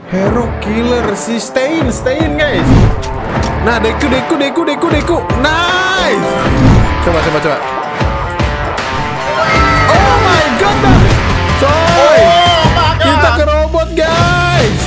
Hero Killer si Stain guys. Nah, Deku. Nice. Coba. Oh my god. Coy. Kita ke robot guys.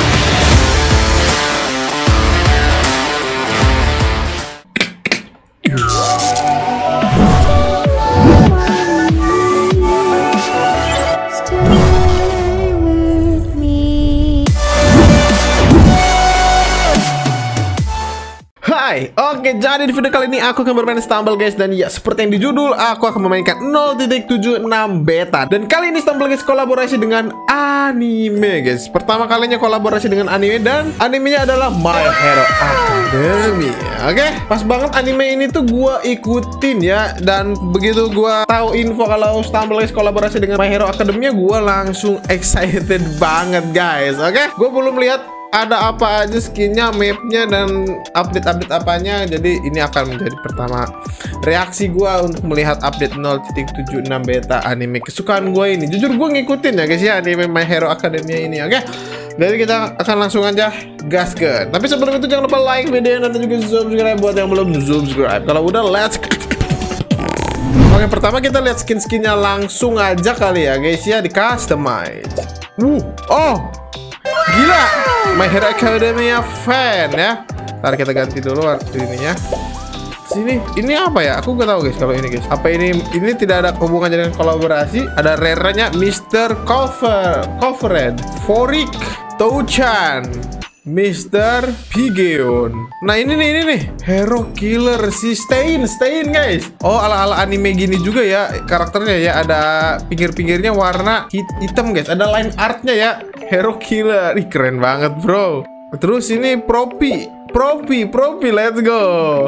Hai, oke, jadi di video kali ini aku akan bermain Stumble guys. Dan ya, seperti yang di judul, aku akan memainkan 0.76 beta. Dan kali ini Stumble guys kolaborasi dengan anime guys. Pertama kalinya kolaborasi dengan anime. Dan animenya adalah My Hero Academia. Oke, pas banget anime ini tuh gua ikutin ya. Dan begitu gua tahu info kalau Stumble guys kolaborasi dengan My Hero Academia, gua langsung excited banget guys. Oke, gua belum lihat ada apa aja skinnya, mapnya, dan update apanya. Jadi ini akan menjadi pertama reaksi gue untuk melihat update 0.76 beta anime kesukaan gue ini. Jujur gue ngikutin ya guys ya anime My Hero Academia ini. Oke, jadi kita akan langsung aja gaskan. Tapi sebelum itu jangan lupa like video dan juga subscribe buat yang belum subscribe. Kalau udah, let's Oke, pertama kita lihat skin-skinnya langsung aja kali ya guys ya, di customize. Oh gila, My Hero Academia fan ya. Ntar kita ganti dulu ininya. Sini, ini apa ya? Aku gak tahu guys kalau ini guys. Apa ini? Ini tidak ada hubungannya dengan kolaborasi. Ada rare-nya Mr. Covered, Forik, Touchan, Mr. Pigeon. Nah ini nih Hero Killer si Stain guys. Oh, ala-ala anime gini juga ya karakternya ya. Ada pinggir-pinggirnya warna hitam guys. Ada line artnya ya. Hero Killer, ih keren banget bro. Terus ini Propi, let's go.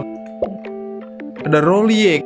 Ada Roliek,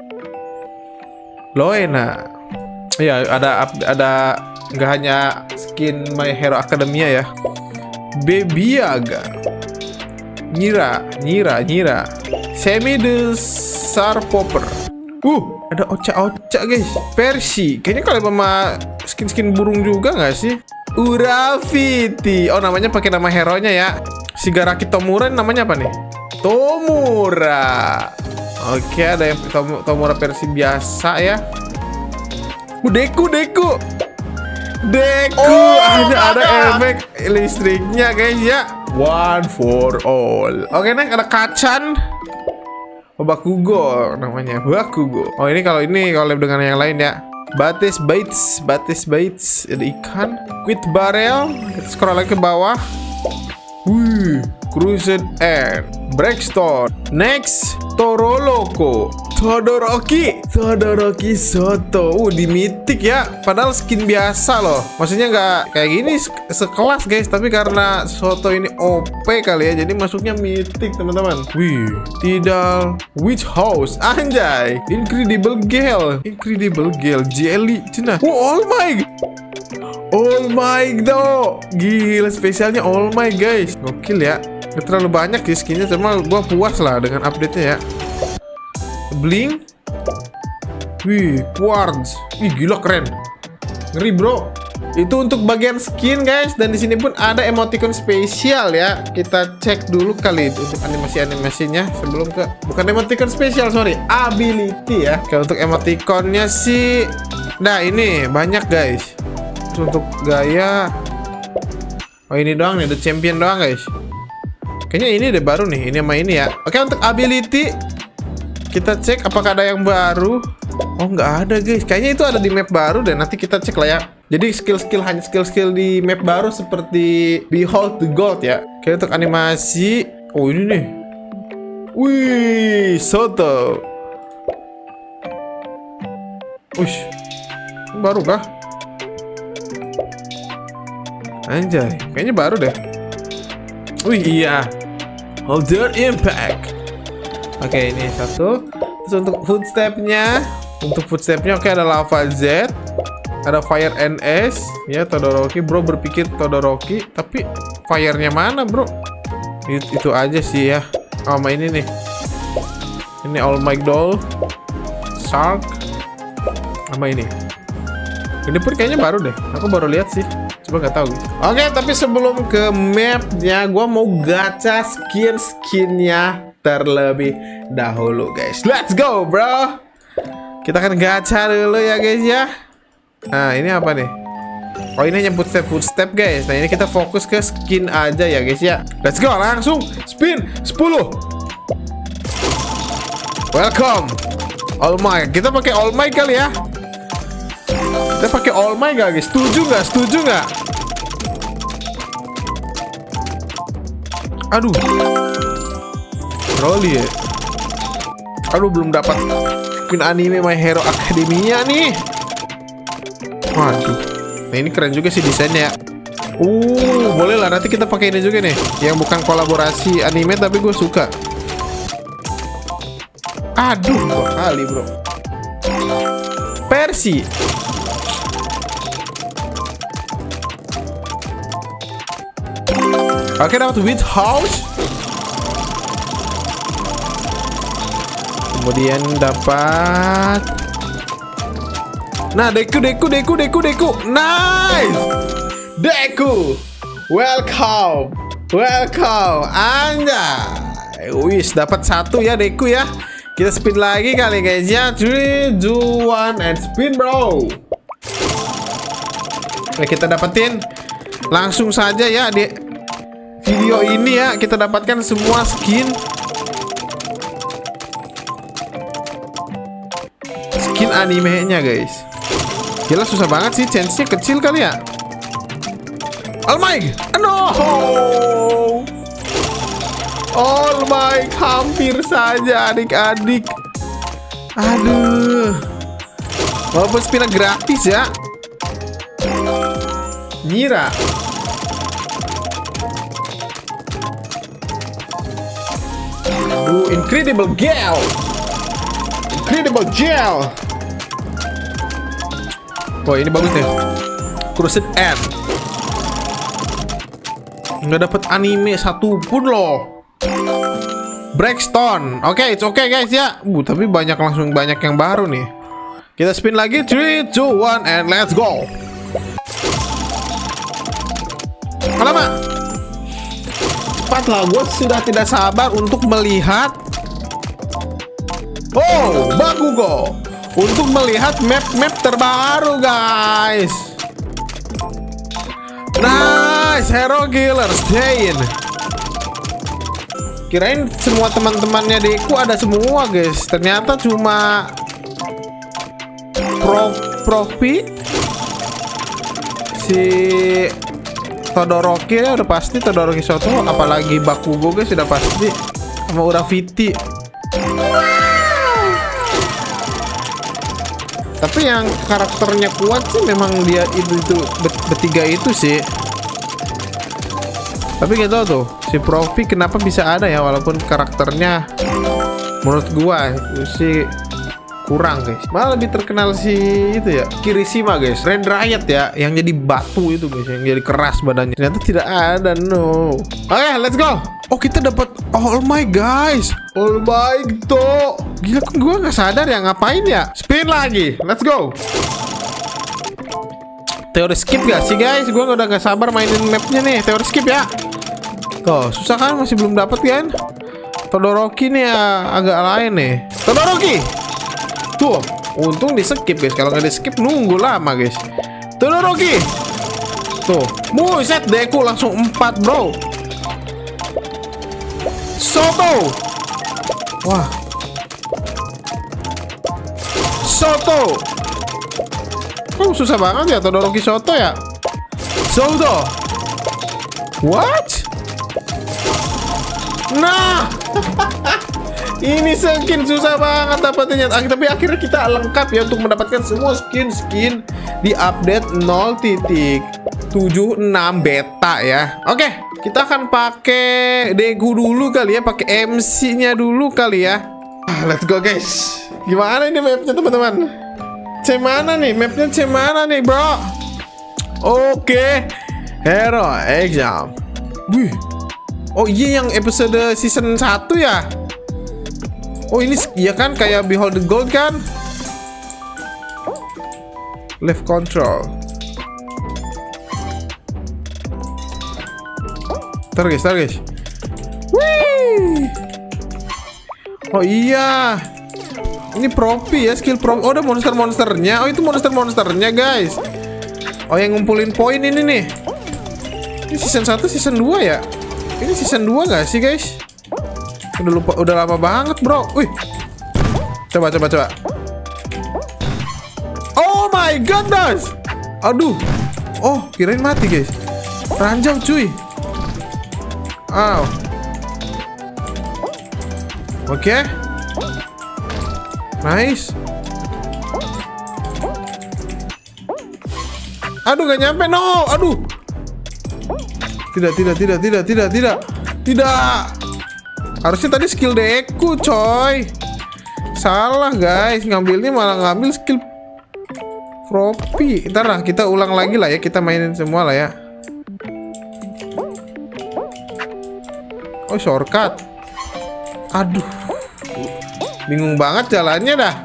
Loena. Ya ada nggak hanya skin My Hero Academia ya. Bebiaga, Nyira, Semi the Sar Popper. Ada Ocha guys. Percy, kayaknya kalau sama skin burung juga nggak sih? Urafiti. Oh, namanya pakai nama hero-nya ya. Shigaraki Tomura namanya apa nih? Tomura. Oke, ada yang Tomura versi biasa ya. Deku. Ada efek listriknya guys ya. One for all. Oke, nih ada Kacan. Bakugo namanya. Bakugo. Oh, ini kalau dengan yang lain ya. Batis Bates, ada ikan. Quit Barrel. Kita scroll lagi ke bawah. Crusade Air, Breakstone. Next, Todoroki Soto. Di mythic ya. Padahal skin biasa loh. Maksudnya nggak kayak gini sekelas guys. Tapi karena Soto ini OP kali ya, jadi masuknya mythic teman-teman. Tidal Witch House. Anjay. Incredible Gale Jelly Cina. All Might do. Gila, spesialnya All Might guys. Gokil ya. Gak terlalu banyak ya skinnya, cuma gua puas lah dengan update-nya ya. Bling. Quartz. Gila keren. Ngeri bro. Itu untuk bagian skin guys. Dan di sini pun ada emoticon spesial ya. Kita cek dulu kali untuk animasinya sebelum ke, bukan emoticon spesial, sorry, ability ya. Kalau untuk emoticonnya sih, nah ini banyak guys. Terus untuk gaya, oh ini doang nih, the champion doang guys. Kayaknya ini deh baru nih, ini sama ini ya. Oke, untuk ability kita cek apakah ada yang baru. Oh nggak ada guys, kayaknya itu ada di map baru deh. Nanti kita cek lah ya. Jadi hanya skill di map baru seperti Behold the Gold ya. Oke, untuk animasi, oh ini nih. Soto. Baru kah? Anjay, kayaknya baru deh. Iya. Holder Impact. Oke, ini satu. Terus untuk footstepnya, oke, ada Lava Z, ada Fire NS, ya Todoroki. Bro berpikir Todoroki, tapi fire-nya mana bro? Itu aja sih ya. Oh, sama ini nih. Ini All Might Doll, Shark, sama ini. Ini pun kayaknya baru deh. Aku baru lihat sih. Coba nggak tahu. Oke, tapi sebelum ke mapnya, gue mau gacha skinnya terlebih dahulu, guys. Let's go, bro. Kita akan gacha dulu ya, guys ya. Nah, ini apa nih? Oh, ini hanya footstep, guys. Nah, ini kita fokus ke skin aja ya, guys ya. Let's go, langsung spin 10. Welcome. All Might. Kita pakai All Might kali ya. Kita pakai All Might gak, guys? Setuju nggak? Setuju nggak? Aduh. Rolly ya. Aduh, belum dapat skin anime My Hero Academia nih. Waduh. Nah, ini keren juga sih desainnya. Boleh lah, nanti kita pakai ini juga nih, yang bukan kolaborasi anime tapi gue suka. Aduh, 2 kali, bro. Persi. Oke, dapat Witch House. Kemudian dapat. Nah, Deku. Nice. Deku. Welcome. Anjay. Wis, dapat 1 ya Deku ya. Kita spin lagi kali, guys ya. 3, 2, 1 and spin, bro. Nah, kita dapetin langsung saja ya di video ini ya. Kita dapatkan semua skin animenya, guys. Gila, susah banget sih, chance-nya kecil kali ya. All Might. No. All Might, hampir saja adik-adik. Aduh. Walaupun spinnya gratis ya. Mira. Incredible Gel. Wah, ini bagus nih. Crusade End. Nggak dapat anime satupun loh. Breakstone. Oke, it's okay, guys ya. Tapi langsung banyak yang baru nih. Kita spin lagi. 3, 2, 1 and let's go. Alamak. Cepatlah, gue sudah tidak sabar untuk melihat. Oh, Bakugo. Untuk melihat map terbaru, guys. Nice, Hero Killer Stain. Kirain semua teman-temannya Deku ada semua, guys. Ternyata cuma Profi, si Todoroki ya udah pasti, Todoroki Shoto, apalagi Bakugo, guys, sudah pasti, sama Urafiti. Tapi yang karakternya kuat sih memang dia itu bertiga itu sih. Tapi gitu tuh, si Profi kenapa bisa ada ya, walaupun karakternya menurut gua sih kurang, guys. Malah lebih terkenal si itu ya, Kirishima, guys. Red Riot ya, yang jadi batu itu, guys, yang jadi keras badannya. Ternyata tidak ada, no. Oke, let's go. Oh, kita dapat All Might, guys. All Might tuh. Gila, kok gue nggak sadar ya, ngapain ya? Spin lagi, let's go. Teori skip gak sih, guys? Gue udah gak sabar mainin mapnya nih. Teori skip ya. Tuh, susah kan? Masih belum dapat kan? Todoroki nih agak lain nih. Todoroki. Tuh, untung di skip, guys. Kalau nggak di skip nunggu lama, guys. Todoroki. Tuh, buset, Deku langsung 4, bro. Soto. Wah. Soto. Kok susah banget ya Todoroki Soto ya? Soto. What? Nah. Ini skin susah banget dapetinnya. Tapi akhirnya kita lengkap ya untuk mendapatkan semua skin di update 0.76 beta ya. Oke, kita akan pakai Deku dulu kali ya, pakai MC-nya dulu kali ya. Let's go, guys. Gimana ini mapnya, teman-teman? Mana nih mapnya, mana nih, bro? Oke, Hero Exam. Wih. Oh iya, yang episode season 1 ya. Oh ini ya kan kayak Behold the Gold kan. Left control. Ntar guys. Wih. Oh iya. Ini propi ya, skill propi. Oh, ada monster-monsternya. Oh, itu monster-monsternya, guys. Oh, yang ngumpulin poin ini nih. Ini season 1, season 2 ya? Ini season 2 gak sih, guys? Udah lama banget, bro. Wih. Coba. Oh my goodness. Aduh. Oh, kirain mati, guys. Ranjau, cuy. Wow. Oke. Nice. Aduh, gak nyampe, no. Aduh. Tidak. Harusnya tadi skill Deku, coy. Salah, guys. Ngambilnya malah ngambil skill Propi. Ntar lah, kita ulang lagi lah ya. Kita mainin semua lah ya. Oh, shortcut. Aduh. Bingung banget jalannya dah.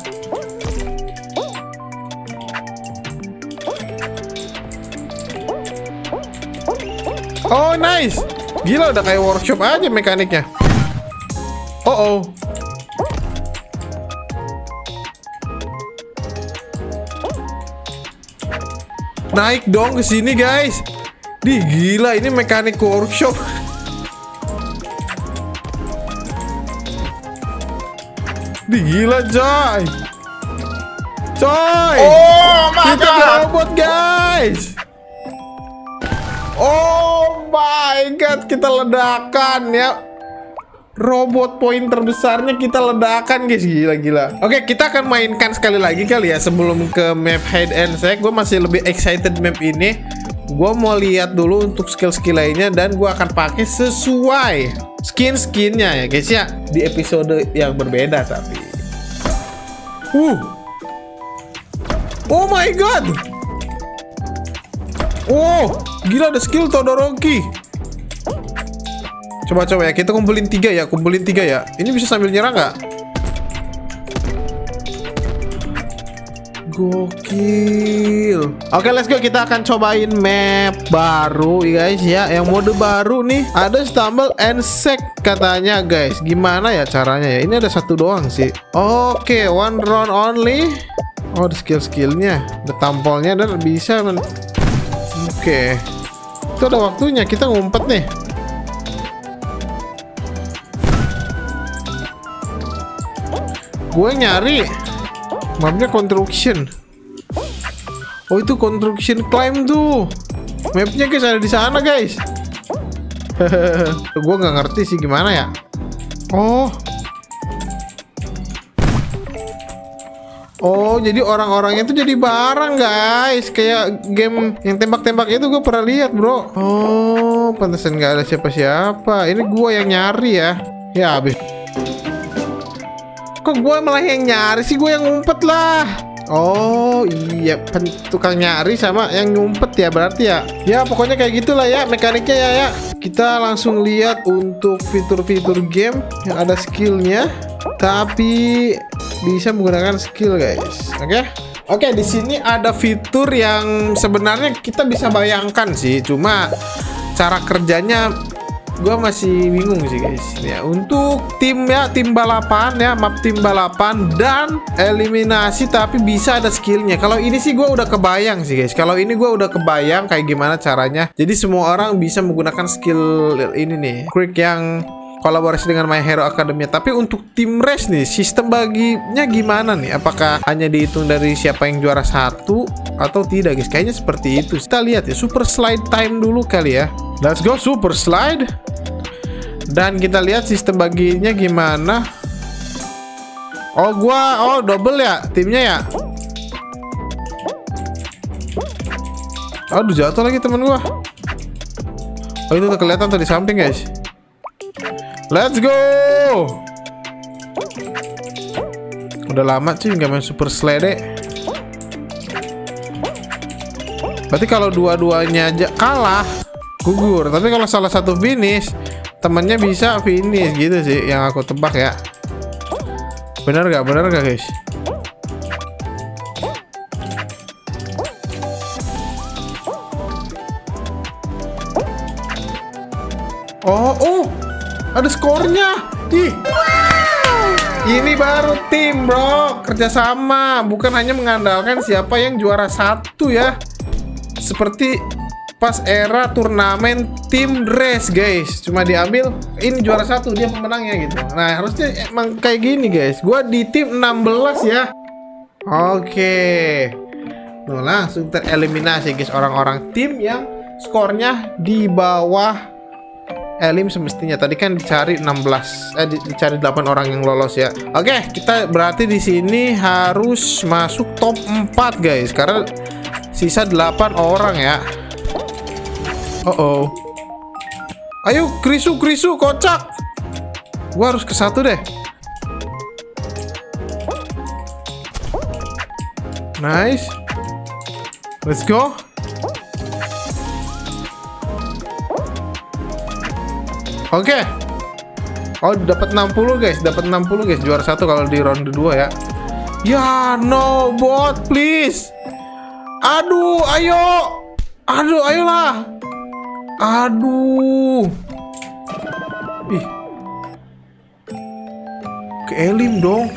Oh, nice. Gila, udah kayak workshop aja mekaniknya. Oh. Naik dong ke sini, guys. Di gila, ini mekanik workshop. Di gila, coy. Oh my God. Kita robot, guys. Oh my God, kita ledakan ya. Robot poin terbesarnya kita ledakan, guys. Gila. Oke, kita akan mainkan sekali lagi kali ya. Sebelum ke map hide and seek, gue masih lebih excited map ini. Gue mau lihat dulu untuk skill-skill lainnya. Dan gue akan pakai sesuai skin-skinnya ya, guys ya. Di episode yang berbeda tapi. Oh my God. Oh, gila, ada skill Todoroki. Coba ya, kita kumpulin 3 ya. Ini bisa sambil nyerang nggak? Gokil. Oke, let's go. Kita akan cobain map baru guys ya. Yang mode baru nih. Ada Stumble and Seek katanya, guys. Gimana ya caranya ya? Ini ada satu doang sih. Oke, one round only. Oh, ada skill-skillnya. Ada tampolnya dan bisa Oke. Itu ada waktunya. Kita ngumpet nih. Gue nyari mapnya construction. Oh, itu construction climb tuh. Mapnya, guys, ada di sana, guys. Gue nggak ngerti sih gimana ya. Oh, jadi orang-orangnya itu jadi barang, guys. Kayak game yang tembak-tembak itu gue pernah lihat, bro. Oh, pantesan nggak ada siapa-siapa. Ini gue yang nyari ya. Ya, habis. Kok gue malah yang nyari sih? Gue yang ngumpet lah. Oh iya, tukang nyari sama yang ngumpet ya berarti ya. Ya pokoknya kayak gitulah ya mekaniknya ya. Kita langsung lihat untuk fitur-fitur game yang ada skillnya, tapi bisa menggunakan skill, guys. Oke, di sini ada fitur yang sebenarnya kita bisa bayangkan sih, cuma cara kerjanya gue masih bingung sih, guys. Ya, untuk tim balapan ya, map tim balapan dan eliminasi, tapi bisa ada skillnya. Kalau ini sih gue udah kebayang sih, guys. Kalau ini gue udah kebayang kayak gimana caranya. Jadi semua orang bisa menggunakan skill ini nih, quick yang kolaborasi dengan My Hero Academia. Tapi untuk tim race nih, sistem baginya gimana nih? Apakah hanya dihitung dari siapa yang juara 1 atau tidak, guys? Kayaknya seperti itu. Kita lihat ya, super slide time dulu kali ya. Let's go super slide. Dan kita lihat sistem baginya gimana. Oh, double ya timnya ya. Aduh, jatuh lagi temen gua. Oh, itu udah kelihatan tadi samping, guys. Let's go. Udah lama sih nggak main super slide. Berarti kalau dua-duanya aja kalah, gugur. Tapi kalau salah satu finish, temennya bisa finish gitu sih yang aku tebak ya. Bener gak guys? Oh, ada skornya. Ih. Ini baru tim, bro. Kerjasama, bukan hanya mengandalkan siapa yang juara satu ya. Seperti pas era turnamen tim race, guys. Cuma diambil ini juara satu, dia pemenangnya gitu. Nah, harusnya emang kayak gini, guys. Gua di tim 16 ya. Oke. Tuh, langsung tereliminasi, guys, orang-orang tim yang skornya di bawah Elim semestinya. Tadi kan dicari 16, dicari 8 orang yang lolos ya. Oke, kita berarti di sini harus masuk top 4, guys, karena sisa 8 orang ya. Ayo, krisu kocak. Gua harus ke satu deh. Nice. Let's go. Oke. Oh, dapat 60, guys. Dapat 60, guys. Juara satu kalau di ronde 2 ya. Ya, no bot, please. Aduh, ayo. Aduh, ayolah. Aduh. Ih. Ke Elim dong.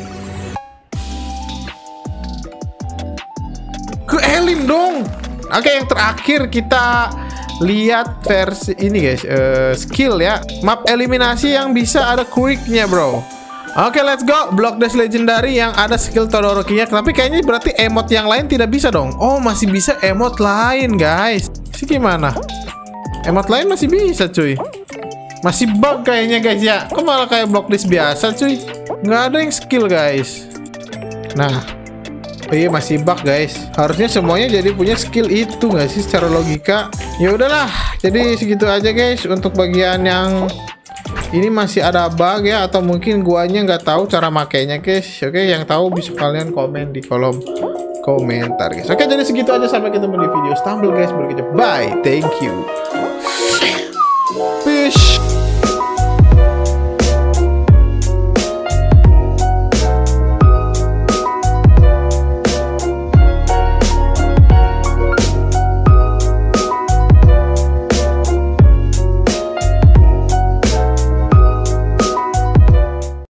Ke Elim dong. Oke, yang terakhir kita lihat versi ini, guys, skill ya. Map eliminasi yang bisa ada quicknya, bro. Oke, let's go. Block Dash Legendary yang ada skill Todorokinya. Tapi kayaknya berarti emot yang lain tidak bisa dong. Oh, masih bisa emot lain, guys. Sih gimana? Emot lain masih bisa, cuy. Masih bug kayaknya, guys ya. Kok malah kayak Block Dash biasa, cuy? Nggak ada yang skill, guys. Nah, iya masih bug, guys. Harusnya semuanya jadi punya skill itu nggak sih secara logika? Ya udahlah. Jadi segitu aja, guys, untuk bagian yang ini masih ada bug ya, atau mungkin guanya nggak tahu cara makainya, guys. Oke, yang tahu bisa kalian komen di kolom komentar, guys. Oke, jadi segitu aja, sampai ketemu di video Stumble, guys, berikutnya. Bye, thank you. Fish.